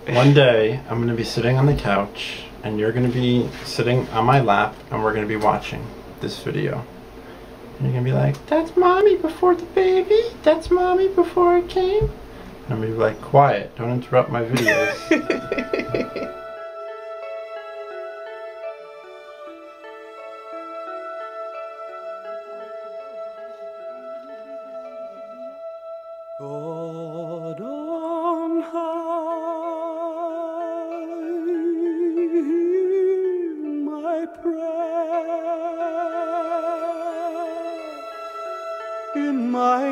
One day, I'm gonna be sitting on the couch, and you're gonna be sitting on my lap, and we're gonna be watching this video. And you're gonna be like, "That's mommy before the baby? That's mommy before it came?" And I'm gonna be like, "Quiet, don't interrupt my videos." God on high, hear my prayer. In my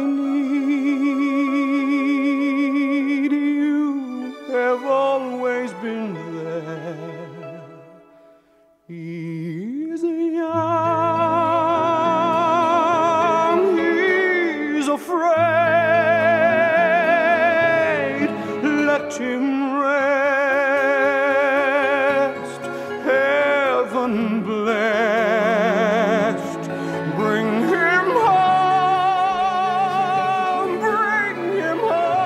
need, you have always been there. He's young, he's afraid. Let him rest, heaven blessed. Bring him home, bring him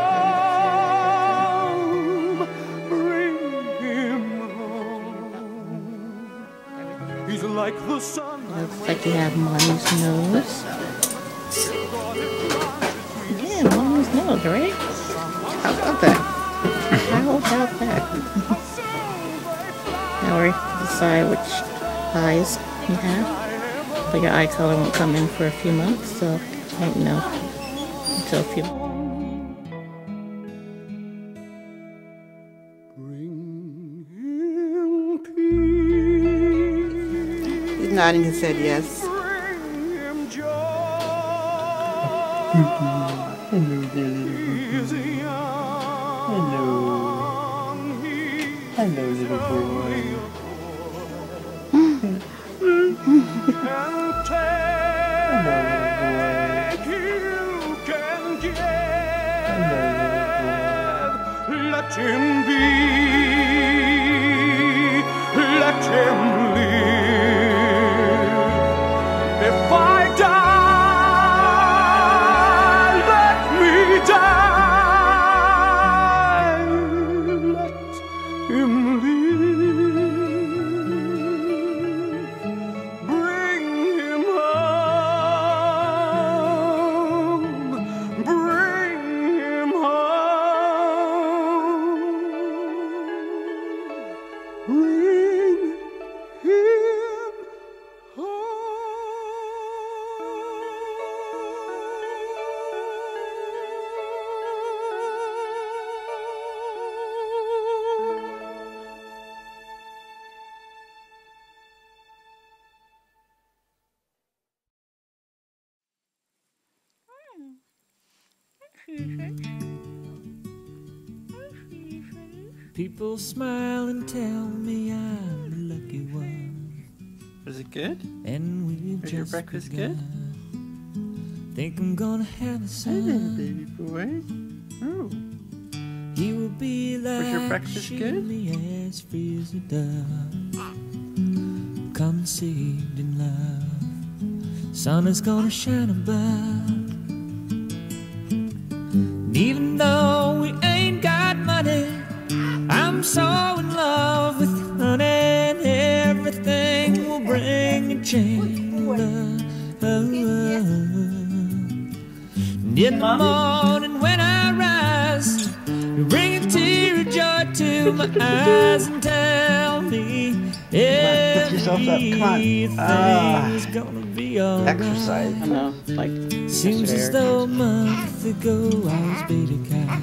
home, bring him home. He's like the sun. Looks like you have mommy's nose. Yeah, mommy's nose, right? How about that? How about that? Now we decide which eyes you have. But your eye color won't come in for a few months, so I won't know until a few months. Bring him peace. He's nodding his head yes. Bring him joy. Hello there, little He's young. Hello, little boy. And take you can give. Let him be. Let him live. If I die, let me die. Let him live. Bring him home. Bring him home. Bring him People smile and tell me I'm the lucky one, Was it good? and we've Was just your breakfast begun. good? Think I'm gonna have a Hey there, son. baby boy. Oh. He will be like your breakfast good? me as free as a dove, conceived in love. Sun is gonna shine above. And even though we ain't got money, I'm so in love with you, honey, and everything will bring a change. And in the morning when I rise, you bring a tear of joy to my eyes and tell me everything's gonna be alright. Exercise. I know, like, Seems as though a month ago I was beta guy.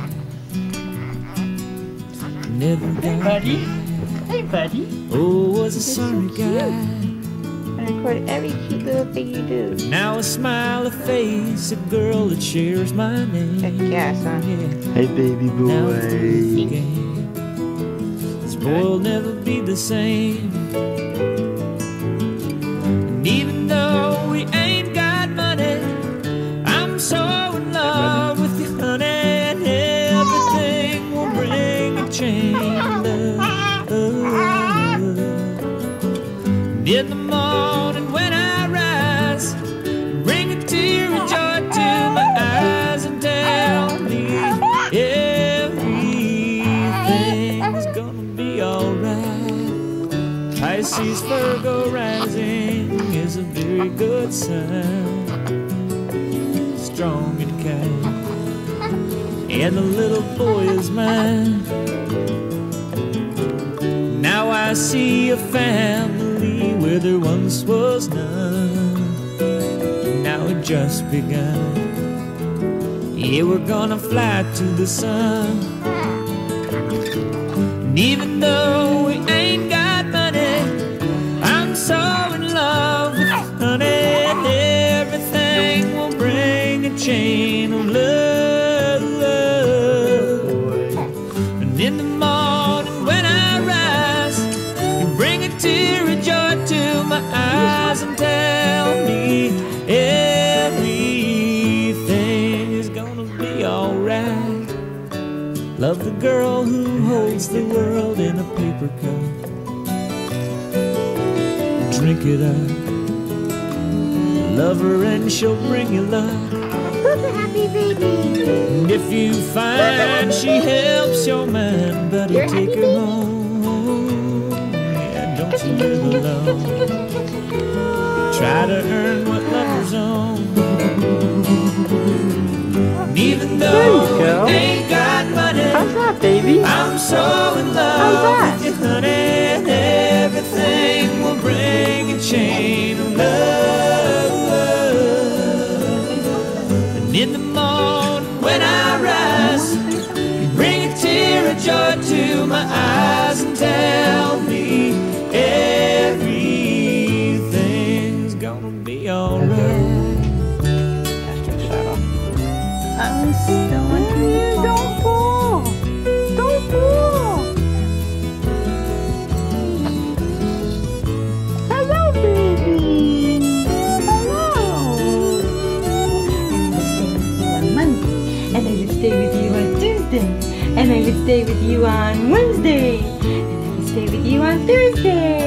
Never got buddy. by. Hey, buddy. Oh, was a sorry guy. I record every cute little thing you do. Now a smile, a face, a girl that shares my name. Heck yes, huh? Yeah. Hey, baby Now it's a boy. game. This boy will never be the same. And even though we ain't got money, I'm so in love with you, honey, and everything will bring a change. And in the morning when I rise, bring a tear of joy to my eyes and tell me everything's sees Virgo rising is a very good sign. Strong and kind, and the little boy is mine. Now I see a family where there once was none. Now it just begun. Yeah, we're gonna fly to the sun. And even though we ain't got money, I'm so in love with honey. Everything will bring a chain of love. And in the morning when I rise, you bring a tear of joy to my eyes and tell me everything is gonna be alright. Love the girl who holds the world in a paper cup. Drink it up. Love her and she'll bring you luck. Happy baby. And if you find she helps your mind, better take her home. Yeah, don't you live alone. Try to earn what lovers own. And even though we ain't got money, How's that, baby? I'm so in love with you, honey. Everything will bring a chain of love. And in the morning when I rise, you bring a tear of joy to my eyes and tell me everything's gonna be alright. I'm still in here. Don't fall. Don't fall. Hello, baby. Hello. And I will stay with you on Monday. And I will stay with you on Tuesday. And I will stay with you on Wednesday. And I will stay with you on Thursday.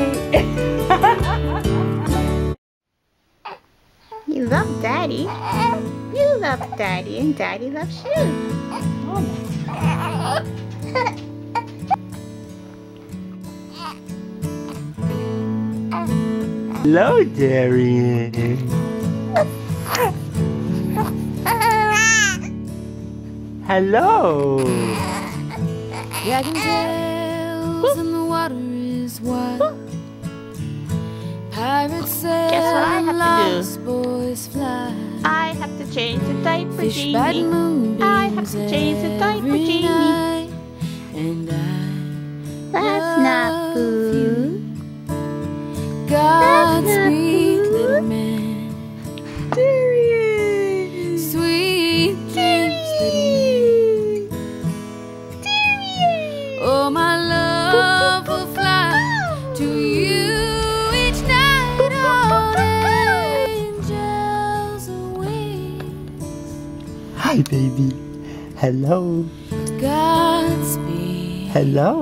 You love Daddy. You love Daddy, and Daddy loves you. Hello, Darian. Hello. Dragon tails and the water is wide. Pirates sail Guess what I have to do? lost boys fly. I have to change the diaper, Fish by the Jamie. moonbeams I have to change the diaper, every Jamie. night. And That's not love food. Godspeed, food. little man. Darian. Sweet dreams, little man. Oh, my love will fly to you each night on angels' wings. Hi, baby. Hello. Godspeed, Hello.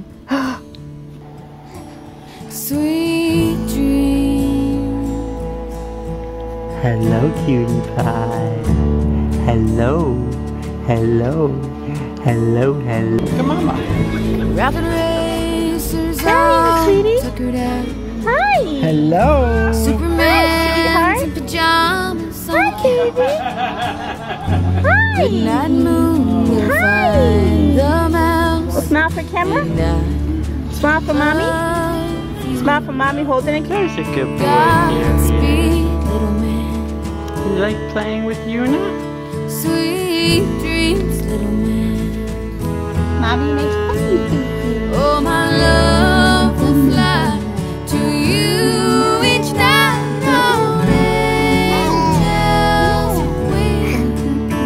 sweet dreams. Hello, cutie pie. Hello. Hello. Hello, hello. Come on, Mama. Rock and racers Hi, all sweetie. tuckered out. Hi. Hello. Superman sweetheart. in pajamas. Hi, baby. Hi. Midnight moon will Hi. find the mouse. Smile for camera. And Smile for mommy. love you. Smile for mommy holding a cake. He's a good boy, Godspeed, little man. You like playing with you now? Sweet dreams, little man. Mommy makes funny faces. Oh, my love will fly to you each night on angels' wings.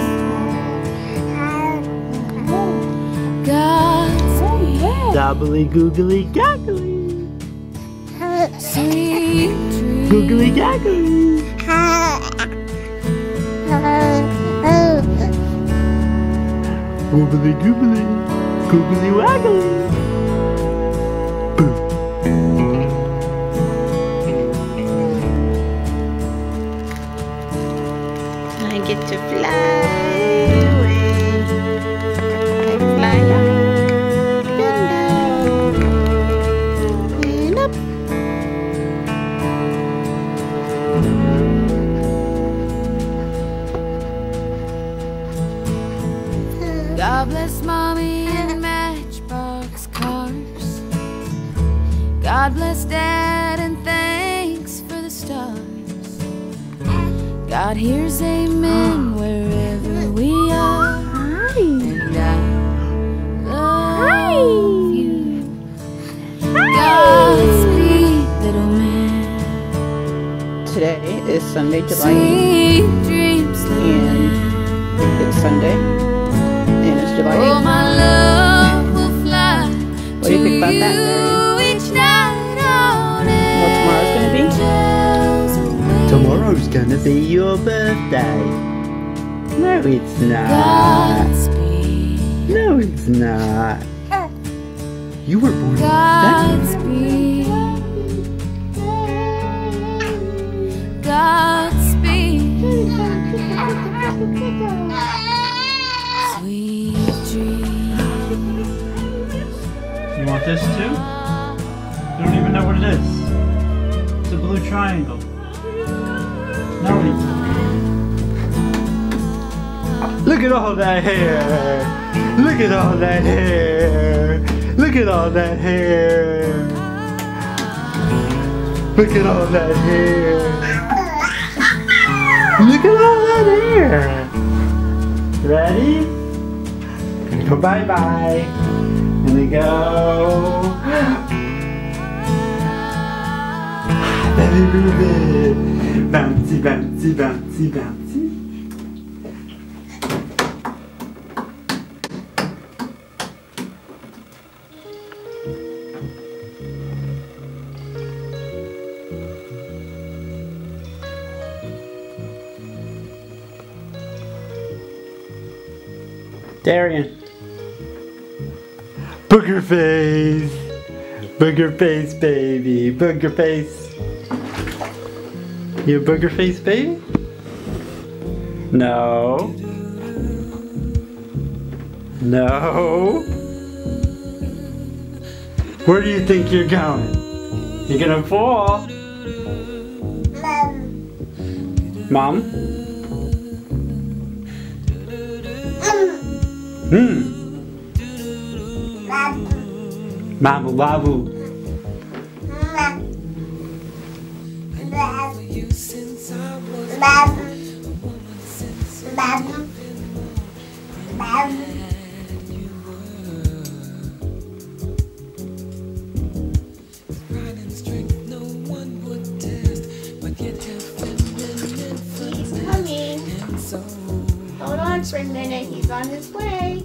Godspeed, Dobbly googly gaggly. sweet dreams. Googly gaggly. Woobly goobly. Googly waggly. I get to fly away. I fly up and down and up God bless Dad and thanks for the stars. God hears amen wherever we are. And I love you. Godspeed, little man. Today is Sunday, July 8th, Sweet dreams, little and man. it's Sunday, and it's July Oh, 8th. my love will fly What do you think about that, Mary? each night on Well, tomorrow's gonna be? angels away. Tomorrow's gonna be your birthday. No, it's not. Godspeed, No, it's not. You were born in February. Godspeed, Godspeed, sweet dreams. You want this too? You don't even know what it is. It's a blue triangle. No, Look at all that hair. Look at all that hair. Look at all that hair. Look at all that hair. Look at all that hair. Ready? Gonna go bye-bye. Gonna go. Baby, baby. Bouncy, bouncy, bouncy, bouncy. Darian. Booger face. Booger face, baby. Booger face. You a booger face, baby? No. No. Where do you think you're going? You're gonna fall. Mom? Mabu babu. He's coming. Hold on for a minute. He's on his way.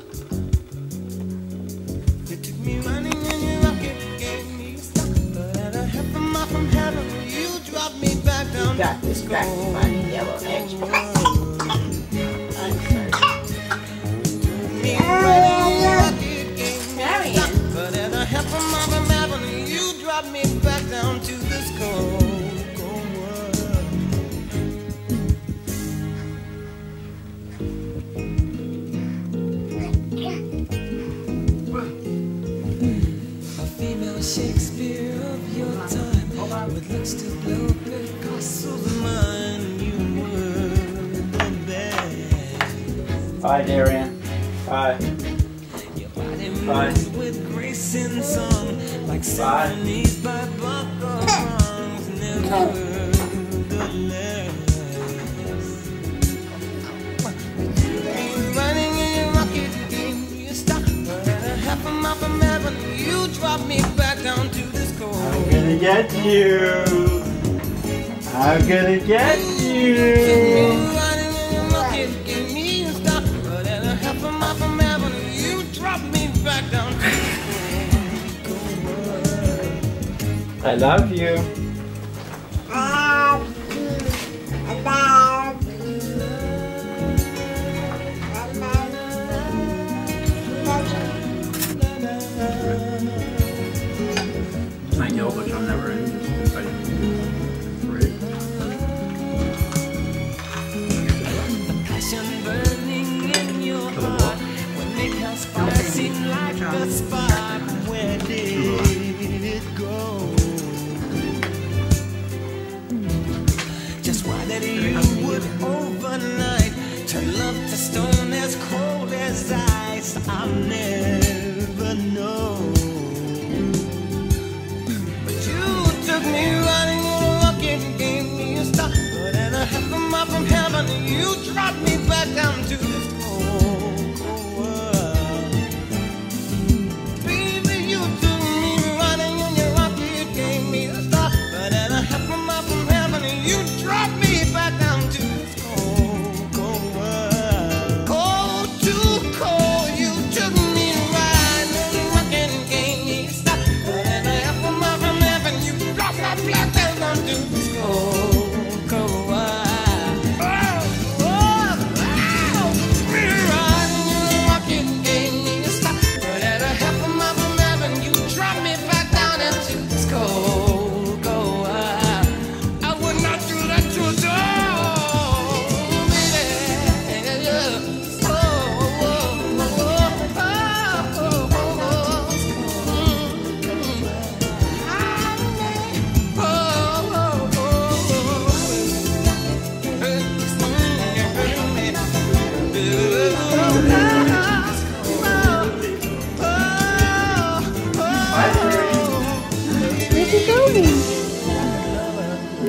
You took me running in your rocket, gave me a stuck, but at a half a mile from heaven, you dropped me back down. Got this crack funny yellow edge. I'm sorry. Me running in your rocket, gave me a Marion. stuck, but at a half a mile from heaven, you dropped me back down to this cold, cold world. A female Shakespeare of your time, with looks to blow Picasso's mind. You were the best. Bye, Darian. Bye. Your body Bye. moves with grace and song, like symphonies by Bach-Bach's nevertheless. Running in your rocket, you stop, but at a half a mile from heaven, you drop me back down to this cold. I'm gonna get you. I'm gonna get you. Running in your rocket, give me a stop, but at a half a mile from heaven, you drop me back down to this cold, cold world. I love you. I know, but I'm never in this. Right. Passion burning in your heart when it comes flashing like a spark. Where did it go? Just why that you would overnight turn love to stone as cold as ice, I'll never know. But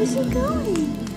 is he going?